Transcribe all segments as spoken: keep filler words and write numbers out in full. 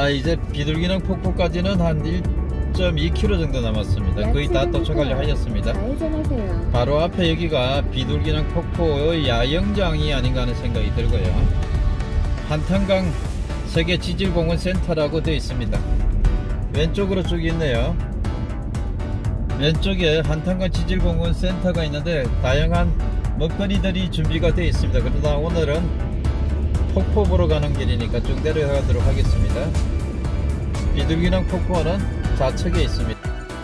자, 이제 비둘기낭 폭포까지는 한 일 점 이 킬로미터 정도 남았습니다. 거의 다 도착하려 하였습니다. 바로 앞에 여기가 비둘기낭 폭포의 야영장이 아닌가 하는 생각이 들고요. 한탄강 세계 지질공원 센터라고 되어 있습니다. 왼쪽으로 쭉 있네요. 왼쪽에 한탄강 지질공원 센터가 있는데 다양한 먹거리들이 준비가 되어 있습니다. 그러다 오늘은 폭포 보러 가는 길이니까 쭉 내려가도록 하겠습니다. 비둘기낭 폭포는 좌측에 있습니다.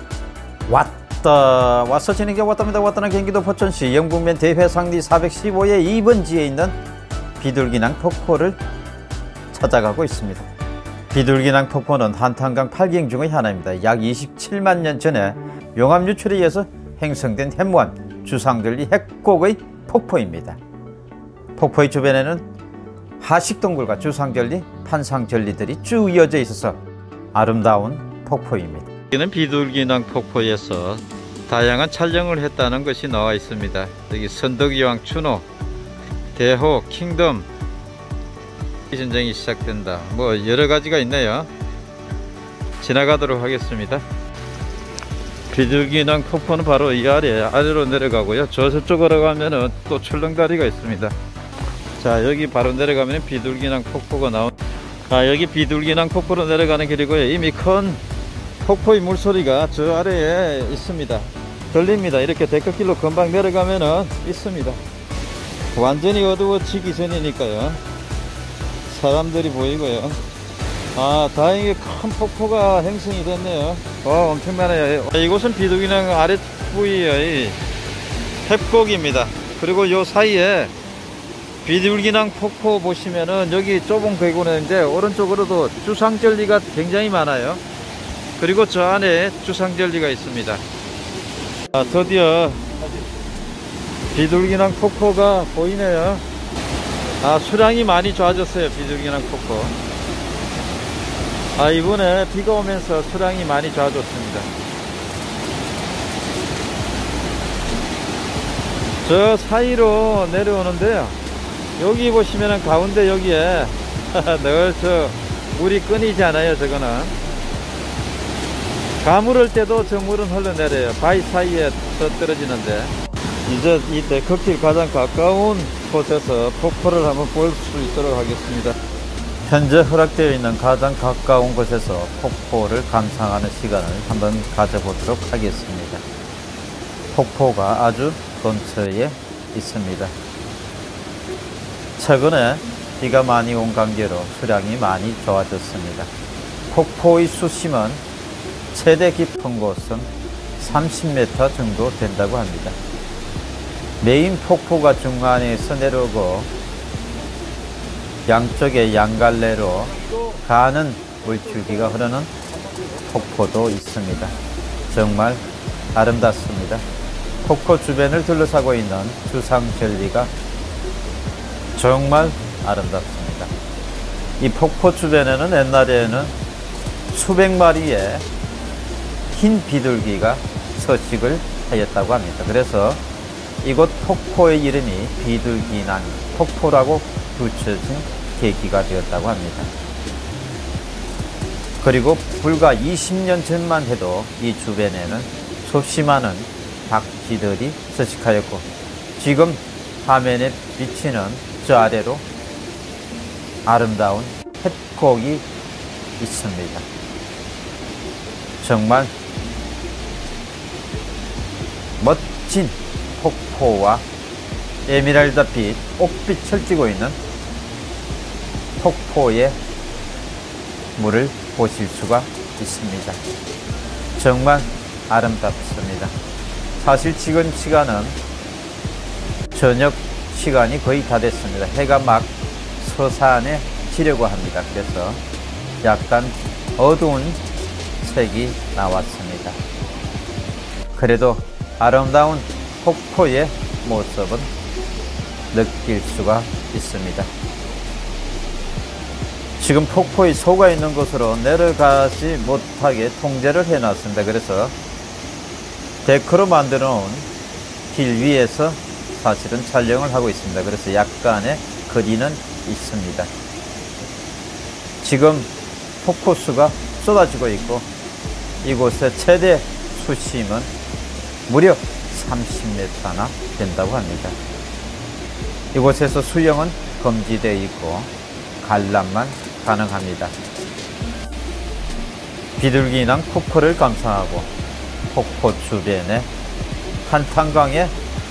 왔다 와서 지는 게 왔답니다. 왔다는 경기도 포천시 영북면 대회상리 사백십오의 이 번지에 있는 비둘기낭 폭포를 찾아가고 있습니다. 비둘기낭 폭포는 한탄강 팔 경 중의 하나입니다. 약 이십칠만 년 전에 용암 유출에 의해서 형성된 해무한 주상절리 핵곡의 폭포입니다. 폭포의 주변에는 하식동굴과 주상절리, 판상절리들이 쭉 이어져 있어서 아름다운 폭포입니다. 여기는 비둘기낭 폭포에서 다양한 촬영을 했다는 것이 나와 있습니다. 여기 선덕여왕 추노, 대호, 킹덤 전쟁이 시작된다. 뭐 여러가지가 있네요. 지나가도록 하겠습니다. 비둘기낭 폭포는 바로 이 아래 아래로 내려가고요. 저 저쪽으로 가면은 또 출렁다리가 있습니다. 자, 여기 바로 내려가면 비둘기낭 폭포가 나온. 아, 여기 비둘기낭 폭포로 내려가는 길이고요. 이미 큰 폭포의 물소리가 저 아래에 있습니다. 들립니다. 이렇게 데크길로 금방 내려가면은 있습니다. 완전히 어두워지기 전이니까요. 사람들이 보이고요. 아, 다행히 큰 폭포가 형성이 됐네요. 와, 엄청나네요. 이곳은 비둘기낭 아래 부위의 협곡입니다. 그리고 요 사이에 비둘기낭 폭포 보시면은 여기 좁은 계곡인데 오른쪽으로도 주상절리가 굉장히 많아요. 그리고 저 안에 주상절리가 있습니다. 아, 드디어 비둘기낭 폭포가 보이네요. 아, 수량이 많이 좋아졌어요. 비둘기낭 폭포. 아, 이번에 비가 오면서 수량이 많이 좋아졌습니다. 저 사이로 내려오는데요. 여기 보시면은 가운데 여기에 늘 저 물이 끊이지 않아요. 저거는 가물을 때도 저 물은 흘러내려요. 바위 사이에 떨어지는데 이제 이 데크길 가장 가까운 곳에서 폭포를 한번 볼 수 있도록 하겠습니다. 현재 허락되어 있는 가장 가까운 곳에서 폭포를 감상하는 시간을 한번 가져보도록 하겠습니다. 폭포가 아주 근처에 있습니다. 최근에 비가 많이 온 관계로 수량이 많이 좋아졌습니다. 폭포의 수심은 최대 깊은 곳은 삼십 미터 정도 된다고 합니다. 메인 폭포가 중간에서 내려오고 양쪽에 양갈래로 가는 물줄기가 흐르는 폭포도 있습니다. 정말 아름답습니다. 폭포 주변을 둘러싸고 있는 주상절리가 정말 아름답습니다. 이 폭포 주변에는 옛날에는 수백 마리의 흰 비둘기가 서식을 하였다고 합니다. 그래서 이곳 폭포의 이름이 비둘기낭 폭포라고 붙여진 계기가 되었다고 합니다. 그리고 불과 이십 년 전만 해도 이 주변에는 수없이 많은 닭쥐들이 서식하였고 지금 화면에 비치는 저 아래로 아름다운 햇곡이 있습니다. 정말 멋진 폭포와 에메랄드빛, 옥빛을 띠고 있는 폭포의 물을 보실 수가 있습니다. 정말 아름답습니다. 사실 지금 시간은 저녁 시간이 거의 다 됐습니다. 해가 막 서산에 지려고 합니다. 그래서 약간 어두운 색이 나왔습니다. 그래도 아름다운 폭포의 모습은 느낄 수가 있습니다. 지금 폭포의 속아 있는 곳으로 내려가지 못하게 통제를 해놨습니다. 그래서 데크로 만들어 놓은 길 위에서 사실은 촬영을 하고 있습니다. 그래서 약간의 거리는 있습니다. 지금 폭포수가 쏟아지고 있고 이곳의 최대 수심은 무려 삼십 미터나 된다고 합니다. 이곳에서 수영은 금지되어 있고 관람만 가능합니다. 비둘기낭 폭포를 감상하고 폭포 주변에 한탄강의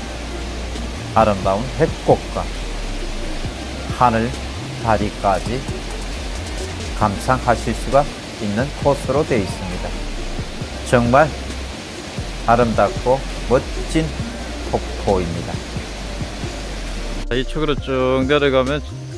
아름다운 햇꽃과 하늘 다리까지 감상하실 수가 있는 코스로 되어 있습니다. 정말 아름답고 멋진 폭포입니다. 이쪽으로 쭉 내려가면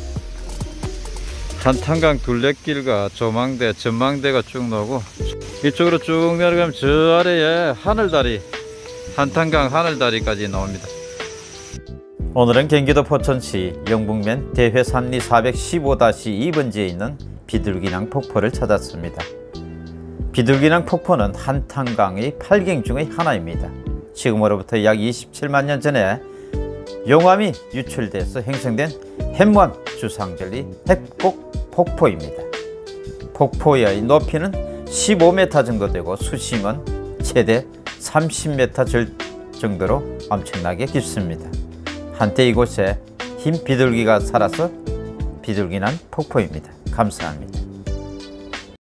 한탄강 둘레길과 조망대, 전망대가 쭉 나오고 이쪽으로 쭉 내려가면 저 아래에 하늘다리, 한탄강 하늘다리까지 나옵니다. 오늘은 경기도 포천시 영북면 대회산리 사백십오 다시 이 번지에 있는 비둘기낭 폭포를 찾았습니다. 비둘기낭 폭포는 한탄강의 팔경 중의 하나입니다. 지금으로부터 약 이십칠만 년 전에 용암이 유출돼서 형성된 햇무암 주상절리 햇곡 폭포입니다. 폭포의 높이는 십오 미터 정도 되고 수심은 최대 삼십 미터 정도로 엄청나게 깊습니다. 한때 이곳에 흰 비둘기가 살아서 비둘기낭 폭포입니다. 감사합니다.